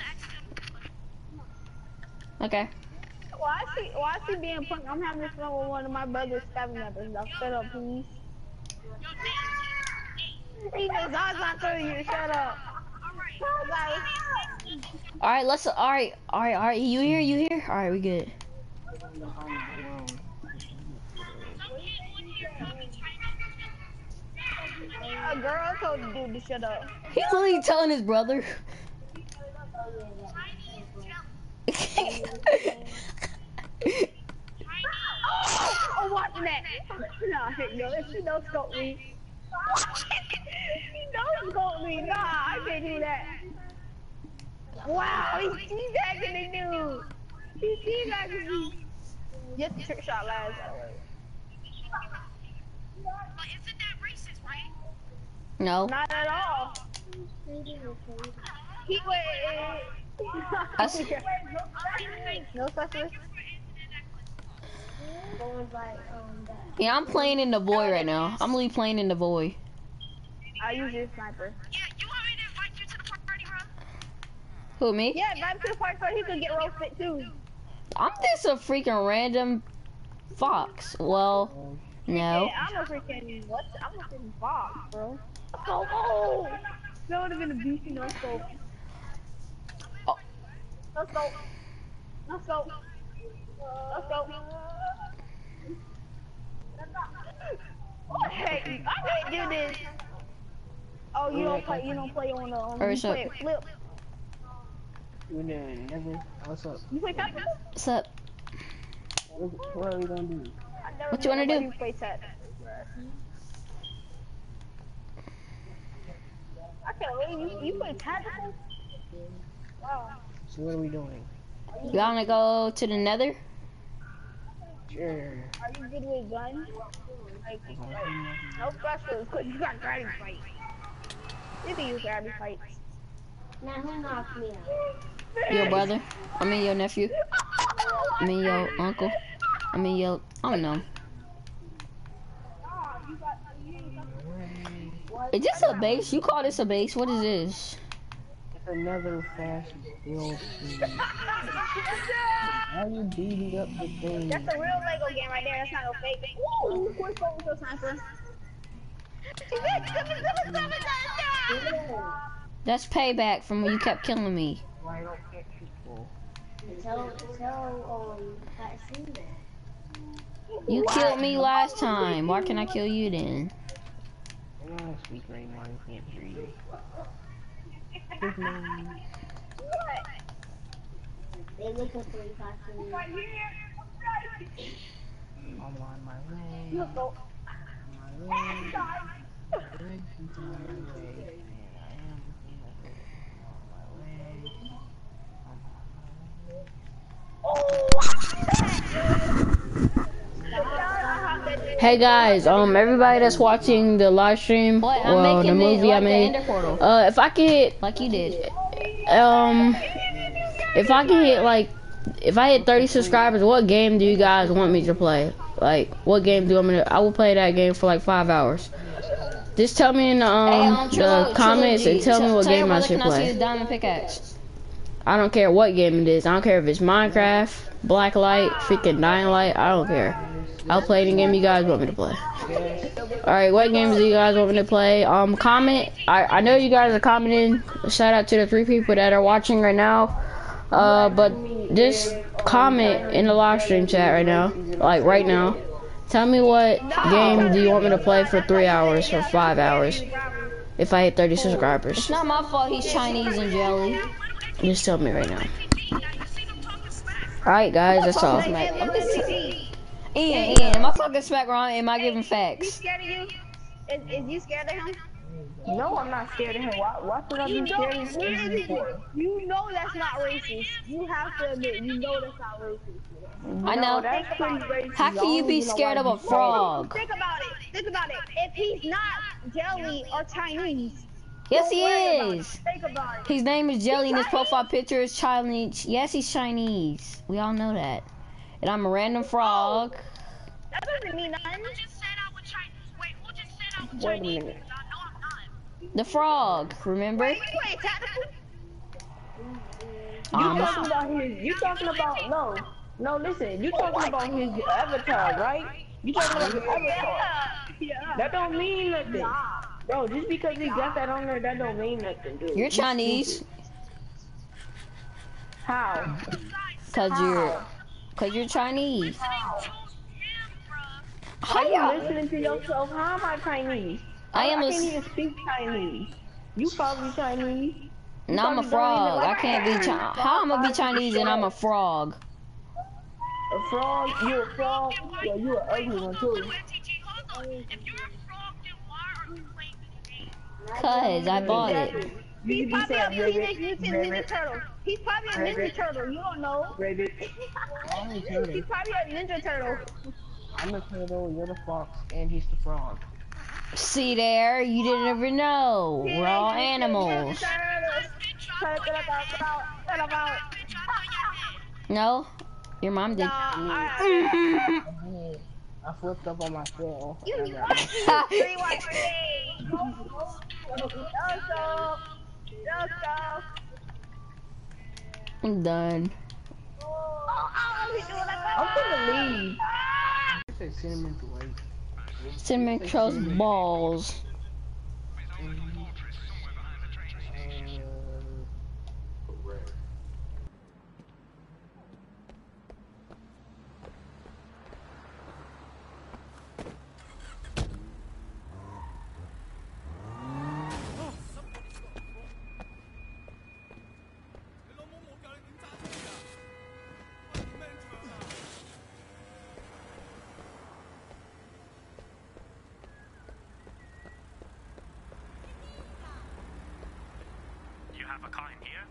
Okay. Why is he being punked? I'm having this fun with one of my brother's family members. Now shut up, please. He knows I'm not telling you to shut up. Alright, you here? Alright, we good. A girl told the dude to shut up. He's literally telling his brother. Oh, watching that. No, she don't scope me. He don't scope me. Nah, I can't do that. Wow, he's teabagging the dude. He's teabagging me. Just a trick shot last. But isn't that racist, right? No. Not at all. He wait. No such thing. Yeah, I'm playing in the void right now. I'm really playing in the void. I use your sniper. Yeah, you want me to invite you to the party, bro? Who, me? Yeah, invite him to the party so he could get roasted too. I'm just a freaking random fox. Well, no. Yeah, I'm a freaking what? I'm a freaking fox, bro. Oh, that would have been a beastie no scope. Oh. No scope. No scope. No scope. What the heck? I can't do this. Oh, you don't play on the you play flip. You never. What's up? You play Pepper? What's up? What are we gonna do? What you wanna do? You play Tet. I can't believe you play tactical? Wow. So what are we doing? You wanna go to the nether? Sure. Are you good with guns? Like no specials, cause you got gravity fight. You can use gravity fights. Now who knocked me out? Your brother? I mean your nephew? I mean your uncle? I mean your, I don't know. Is this a base? You call this a base? What is this? It's another fast build. How are you beating up the thing? That's a real Lego game right there. That's not no fake. Woo! Quick phone with your sniper. That's payback from when you kept killing me. Why don't get people? Pat seen that. You killed me last time. Why can't I kill you then? I'm not speak right now. I can't hear you. His name. They looking for you, Patrick. I'm on my way. You go. On my way. Good people on my way. And I am looking at it. On my way. I'm on my way. Hey guys, everybody that's watching the live stream, What? I'm well, the making movie I the made, ender portal. if I can hit, Like you did. if I can hit, like, if I hit 30 subscribers, what game do you guys want me to play? Like, what game do you want me to, I will play that game for like 5 hours. Just tell me in the, the comments and tell me what game I should play. Diamond pickaxe. I don't care what game it is. I don't care if it's Minecraft, Blacklight, freaking Dying Light. I don't care. I'll play any game you guys want me to play. Alright, what games do you guys want me to play? Comment. I know you guys are commenting. Shout out to the 3 people that are watching right now. But just comment in the live stream chat right now. Like right now. Tell me what game do you want me to play for 3 hours or 5 hours. If I hit 30 subscribers. It's not my fault he's Chinese and jelly. Just tell me right now. Alright guys, that's all. Ian, am I talking smack wrong? Am I giving facts? Scared of you? Is you scared of him? No, I'm not scared of him. Why should I be scared of him? You know that's not racist. You have to admit, you know that's not racist. I know. That's pretty racist. How can you be scared of a frog? Think about it. Think about it. If he's not jelly or Chinese. Yes, he is. Think about it. His name is Jelly and his profile picture is Chinese. Yes, he's Chinese. We all know that. And I'm a random frog. That doesn't mean nothing. Wait a minute. The frog, remember? Wait, tactical? You talking about no, listen, you talking about his avatar, right? You talking about his avatar. Yeah. That don't mean nothing. Bro, just because he got that on there, that don't mean nothing, dude. You're Chinese. How? Cause you're Chinese. Are you listening to yourself? How am I Chinese? I am I can't even speak Chinese. You probably Chinese. No, I'm a frog. I can't be Chinese. How am I gonna be Chinese and I'm a frog? A frog? You a frog? Yeah, you an ugly one too. Cause I bought it. He's probably a Teenage Mutant Ninja Turtle. He's probably a Ninja Turtle. You don't know. Rabbit. He's probably a Ninja Turtle. I'm a turtle, you're the fox, and he's the frog. See there, you didn't ever know. We're all animals. No, your mom did. I flipped up on myself. I'm done. I'm gonna leave. Cinnamon Dwight. Cinnamon Toast Balls. Have a car in here?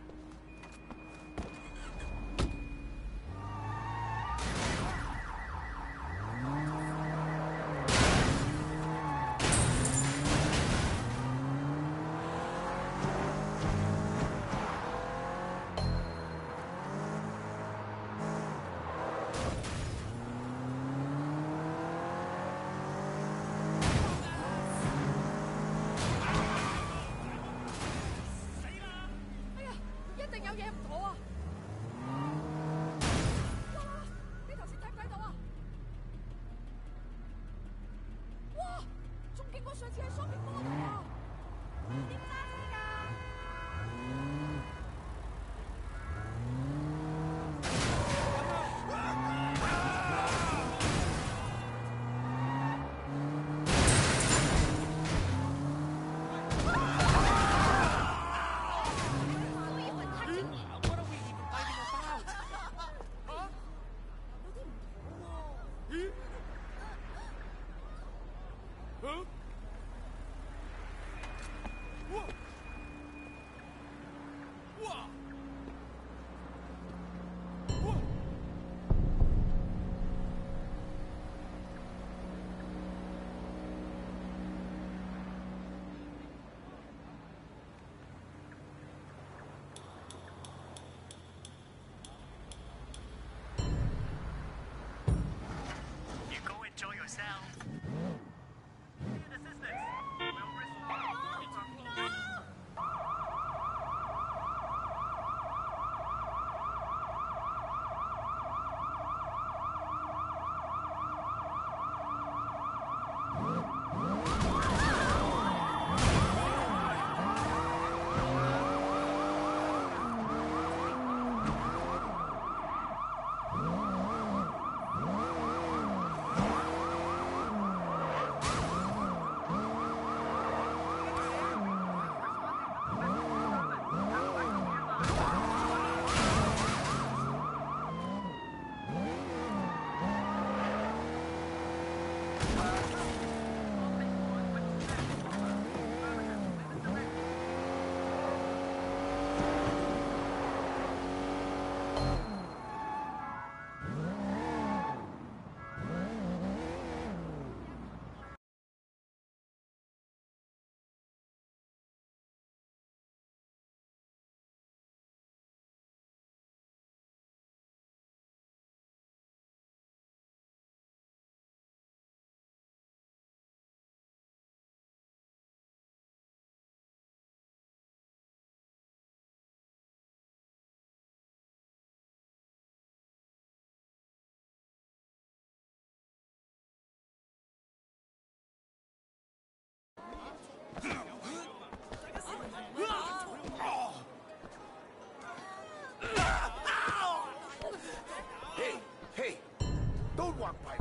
don't want violence.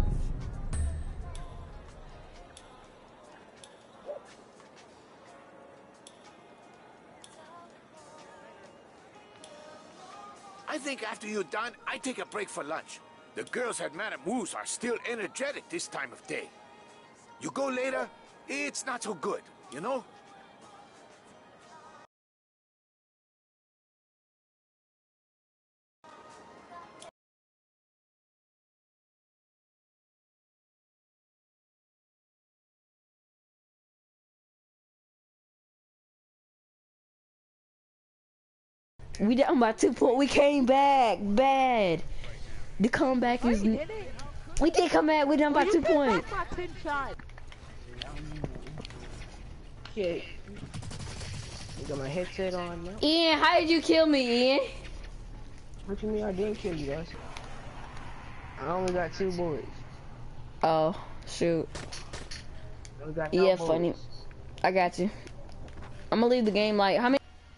I think after you're done, I take a break for lunch. The girls at Madame Wu's are still energetic this time of day. You go later, it's not so good, you know? We down by 2 points. We came back. Bad. The comeback is. Did it? We did come back. We down by 2 points. That's my 10 shot. Shit. You got my headset on now. Ian, how did you kill me, Ian? What you mean I didn't kill you guys? I only got 2 bullets. Oh, shoot. I only got no Yeah, bullets. funny. I got you. I'm gonna leave the game like how many?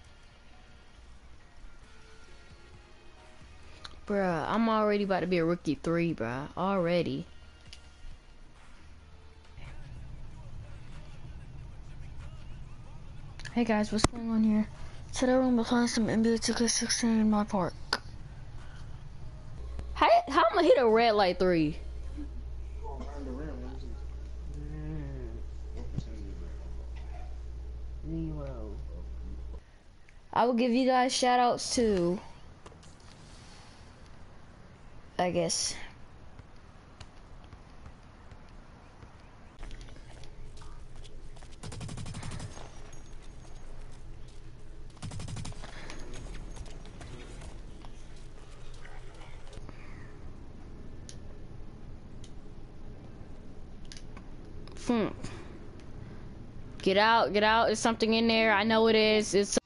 Bruh, I'm already about to be a rookie 3, bruh. Already. Hey guys, what's going on here? Today we're gonna be playing some NBA 2K16 in my park. How am I hit a red light 3? Zero. I will give you guys shout outs too. I guess. Get out, get out. There's something in there. I know it is. It's